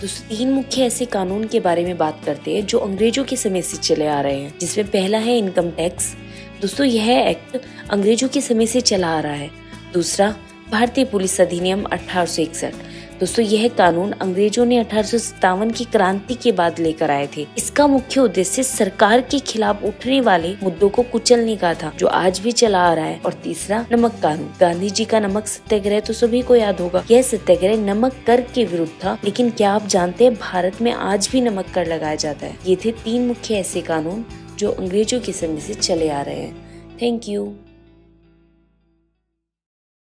दोस्तों 3 मुख्य ऐसे कानून के बारे में बात करते हैं जो अंग्रेजों के समय से चले आ रहे हैं, जिसमें पहला है इनकम टैक्स। दोस्तों यह एक्ट अंग्रेजों के समय से चला आ रहा है। दूसरा भारतीय पुलिस अधिनियम 1861। दोस्तों यह कानून अंग्रेजों ने 1857 की क्रांति के बाद लेकर आए थे। इसका मुख्य उद्देश्य सरकार के खिलाफ उठने वाले मुद्दों को कुचलने का था, जो आज भी चला आ रहा है। और तीसरा नमक कानून। गांधी जी का नमक सत्याग्रह तो सभी को याद होगा। यह सत्याग्रह नमक कर के विरुद्ध था, लेकिन क्या आप जानते हैं भारत में आज भी नमक कर लगाया जाता है। ये थे 3 मुख्य ऐसे कानून जो अंग्रेजों के समय से चले आ रहे हैं। Thank you.